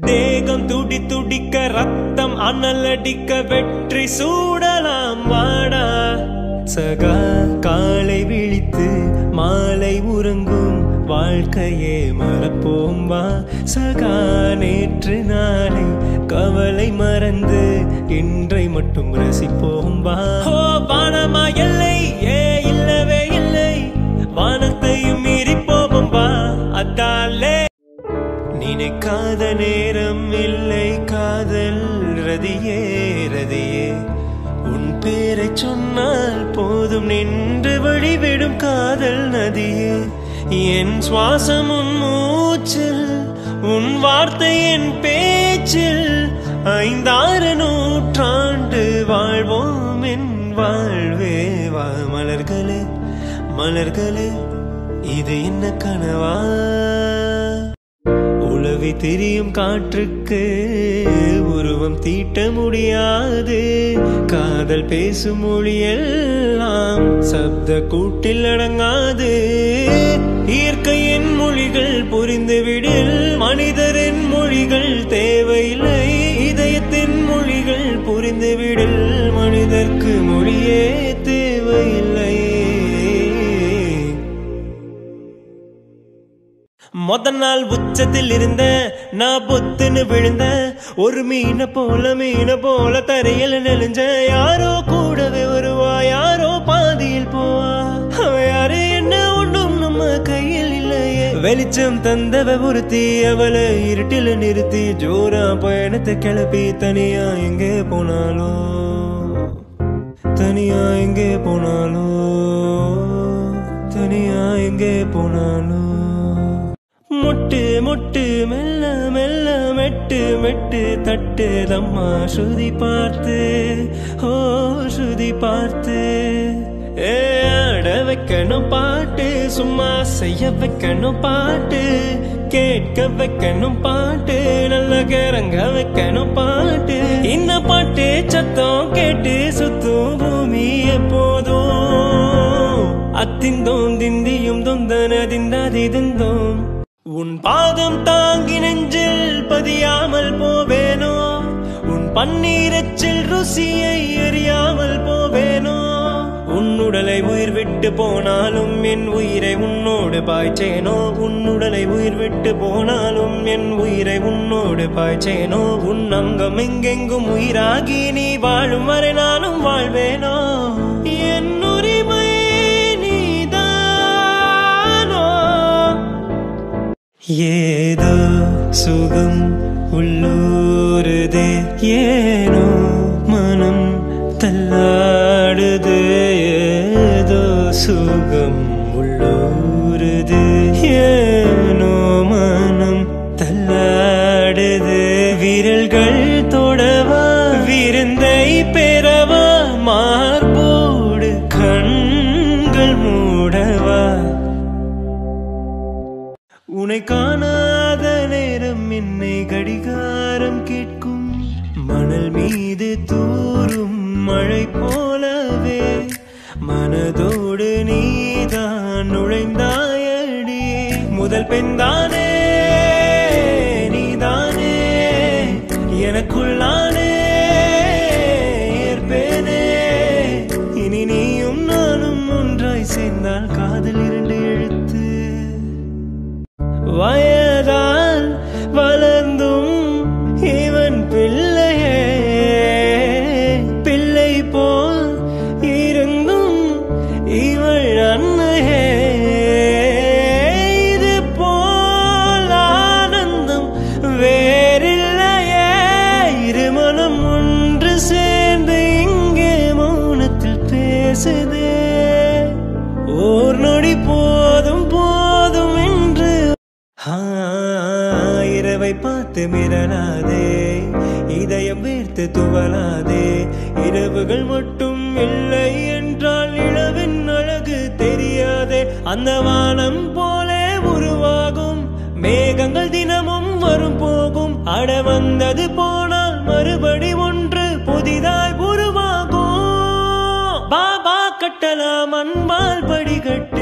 தேகம் துடி துடிக்க ரத்தம் அனலடிக்க வெற்றி சூடலாம் வாடா சகா காலை விழித்து மாலை உறங்கும் வாழ்க்கையே மறப்போம் வா சகா நேற்று நாளை கவலை மறந்து இன்றை மட்டும் ரசிப்போம் வா ஹோ வானமா எல்லை ஏ இல்லவே இல்லை வானத்தையும் மீறி போவோம் வா அதாலே நினைக்காத நேரம் இல்லை காதல் ரதியே ரதியே உன் பேரை சொன்னால் போதும் நின்று வழிவிடும் காதல் நதியே என் சுவாசம் உன் மூச்சில் உன் வார்த்தை என் பேச்சில் 5-6 நூற்றாண்டு வாழ்வோம் என் வாழ்வே வா மலர்களே மலர்களே இது என்ன கனவா உலவி திரியும் காற்றுக்கு உருவம் தீட்ட முடியாது காதல் பேசும் மொழியெல்லாம் சப்த கூட்டில் அடங்காது இயற்கையின் மொழிகள் புரிந்துவிடில் மனிதரின் மொழிகள் தேவையில்லை இதயத்தின் மொழிகள் புரிந்துவிடில் மனிதர்க்கு மொழியே தேவையில்லை முதல் நாள் உச்சத்தில் இருந்த நான் பொத்துன்னு விழுந்த ஒரு மீன போல தரையில் நெளிஞ்ச யாரோ கூடவே வருவா யாரோ பாதியில் போவா யாரு என்ன ஒன்றும் நம்ம கையில் இல்லையே வெளிச்சம் தந்தவ ஒருத்தி அவளை இருட்டில் நிறுத்தி ஜோரா பயணத்தை கிளப்பி தனியா எங்கே போனாலோ தனியா எங்கே போனாலோ தனியா எங்கே போனாலோ முட்டு முட்டு மெல்ல மெல்ல மெட்டு மெட்டு தட்டு தம்மா ஸ்ருதி பார்த்து ஓ ஸ்ருதி பார்த்து ஆட வைக்கணும் பாட்டு சும்மா செய்ய வைக்கணும் பாட்டு கேட்க வைக்கணும் பாட்டு நல்ல கிறங்க வைக்கணும் பாட்டு இந்த பாட்டு சத்தம் கேட்டு சுத்தும் பூமி எப்போதும் அத்திந்தோம் திந்தியும் தொந்தன திந்தாதி திந்தோம் உன் பாதம் தாங்கி நெஞ்சில் பதியாமல் போவேனோ உன் பன்னீரச்சில் ருசியை எறியாமல் போவேனோ உன் உடலை உயிர் விட்டு போனாலும் என் உயிரை உன்னோடு பாய்ச்சேனோ உன் உடலை உயிர் விட்டு போனாலும் என் உயிரை உன்னோடு பாய்ச்சேனோ உன் அங்கம் எங்கெங்கும் உயிராகி நீ வாழும் வரை நானும் வாழ்வேனோ என் உரிமை ஏதோ சுகம் உள்ளூருதே ஏனோ மனம் தள்ளாடுது ஏதோ சுகம் உள்ளூருது ஏனோ மனம் தள்ளாடுது விரல்கள் தொடவா விருந்தை பெறவா மார்போடு கண்கள் மூடவா உன்னை காணாத நேரம் என்னை கடிகாரம் கேட்கும் மணல் மீது தூரும் மழை போலவே மனதோடு நீதான் நுழைந்தாயடி முதல் பெண்தானே நீதானே எனக்குள்ளானே ஏற்பேனே இனி நீயும் நானும் ஒன்றாய் சேர்ந்தால் காதல் 2 எழுத்து வயதால் வளர்ந்தும் இவன் பிள்ளையே பிள்ளை போல் இருந்தும் இவள் அன்னையே இது போல் ஆனந்தம் வேறில்லையே இருமனம் ஒன்று சேர்ந்து இங்கே மௌனத்தில் பேசுதே ஓர் நொடி போதும் போதும் என்று இரவை பார்த்து மிரளாதே இதயம் வீர்த்து துவளாதே இரவுகள் மட்டும் இல்லை என்றால் நிலவின் அழகு தெரியாதே அந்த வானம் போலே உருவாகும் மேகங்கள் தினமும் வரும் போகும் அட வந்தது போனால் மறுபடி ஒன்று புதிதாய் உருவாகும் பாபா கட்டலாம் அன்பால் படிகட்ட